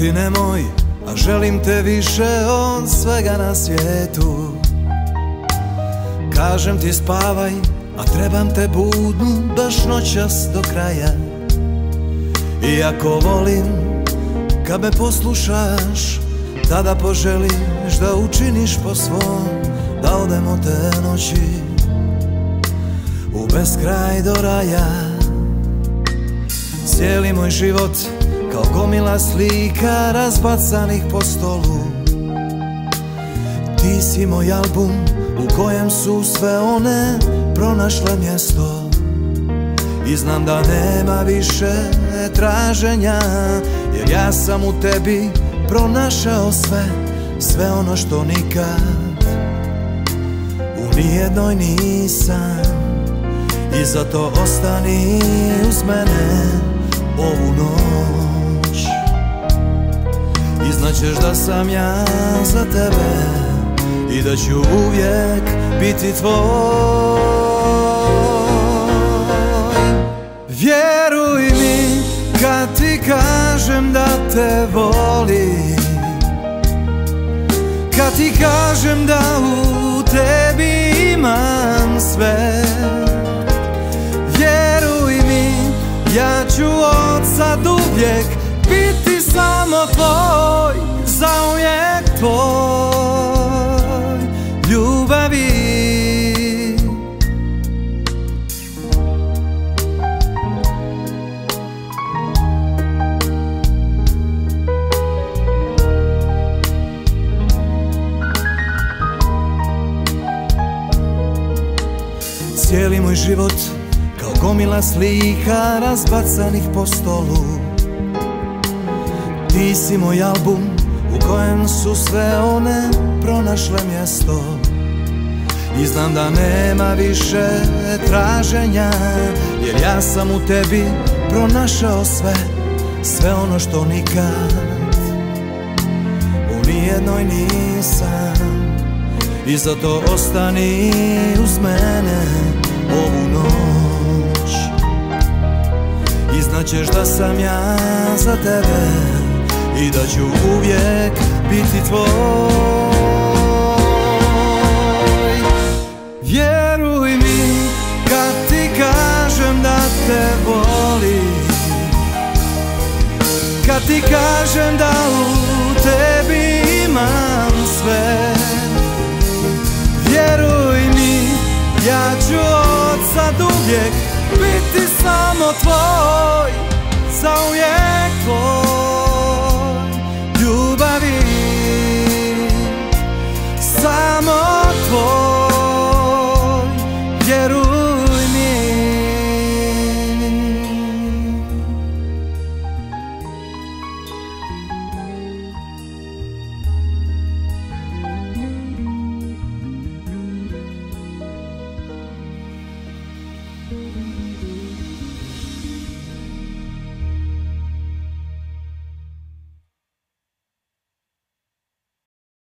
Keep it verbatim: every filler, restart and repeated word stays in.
ti nemoj, a želim te više od svega na svijetu. Kažem ti spavaj, a trebam te budnu baš noćas do kraja. Iako volim, kad me poslušaš, tada poželiš da učiniš po svom, da odemo te noći u beskraj do raja. Cijeli moj život kao gomila slika razbacanih po stolu. Ti si moj album u kojem su sve one pronašle mjesto. I znam da nema više traženja, jer ja sam u tebi pronašao sve, sve ono što nikad u nijednoj nisam. I zato ostani uz mene ovu noć i znaćeš da sam ja za tebe i da ću uvijek biti tvoj. Vjeruj mi kad ti kažem da te volim, kad ti kažem da u tebi imam sve. Vjeruj mi, ja ću od sad uvijek biti samo tvoj, zauvijek tvoj, ljubavi. Cijeli moj život kao gomila slika razbacanih po stolu. Ti si moj album u kojem su sve one pronašle mjesto. I znam da nema više traženja, jer ja sam u tebi pronašao sve, sve ono što nikad u nijednoj nisam. I zato ostani uz mene ovu noć i znaćeš da sam ja za tebe i da ću uvijek biti tvoj. Vjeruj mi kad ti kažem da te volim, kad ti kažem da u tebi imam sve. Vjeruj mi, ja ću od sad uvijek biti samo tvoj,